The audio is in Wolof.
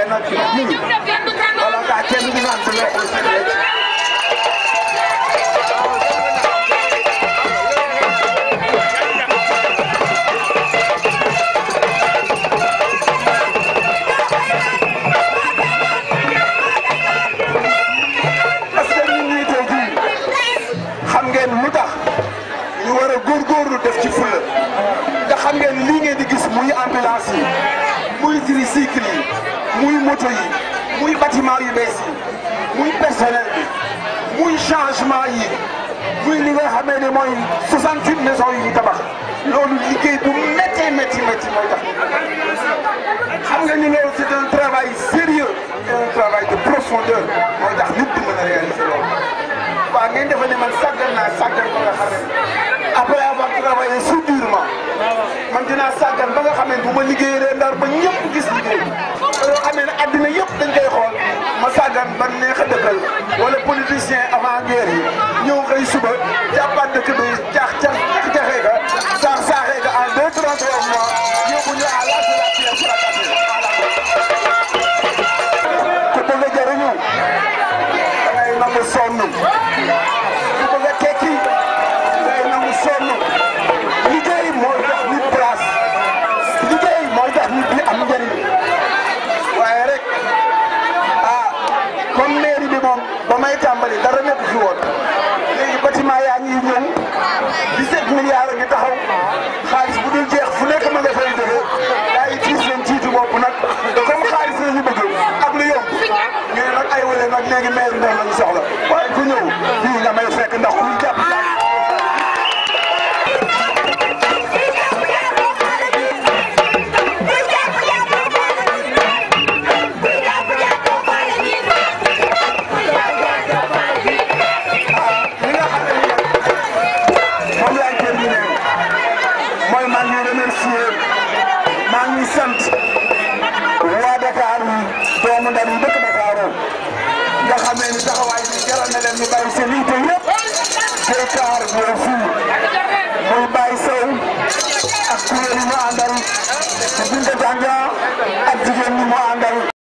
waaye nag ñun wala ngaa kenn du naan sa loxo si léegi. parce que ñun ñii tey jii xam ngeen lu tax ñu war a góorgóorlu def ci fulla te xam ngeen lii ngeen di gis muy ambulance yi muy tricycle yi muy moto yi muy bâtiment yu bees yi muy personnel bi muy changement yi muy li nga xamee ne mooy 68 maisons yi ñu tabax loolu liggéey bu métti métti métti mooy tax xam nga ni loolu c'est un travail sérieux et un travail de profondeur mooy tax nit di mën a réaliser loolu. waaw ngeen defe ne man sàggan naa sàggan ba nga xam ne après avoir travaillé si durement man dinaa sàggan ba nga xam ne bu ma liggéeyee Ndar ba ñëpp gis liggéey yoo xam ne addina yëpp dañ koy xool ma sàggan ba neex a dëkkal wala politicien avant guerre yi ñëw xëy suba jàppaat dëkk bi jaxee ka saaxee ka en 2-3 mois yóbbu ñu à l'âge de la pierre pour la casser. ku bëgg a jëriñu da ngay nangu sonn ku bëgg a tekki da ngay nangu sonn liggéey mooy tax nit place liggéey mooy tax nit ñi am njëriñ waaye rek comme mairie bi moom ba may tàmbali dara nekk fi woon léegi bâtiment yaa ngi ñëw 17 milliards a ngi taxaw xaalis bu dul jeex fu nekk ma nga fay jóge yaa ngi tiis leen tiitu bopp nag comme xaalis la ñu bëgg ak lu yomb ñu ne nag ay wale nag léegi mairie ndox la ñu soxla waaye ku ñëw fii nga may fekk ndax kuy jàpp maa ngi sant waa Dakar doomu ndar yi dëkk Dakar nga xamee ni taxawaay bi jaral na leen ñu bàyyi seen yitte yëpp Dakar ñëw fii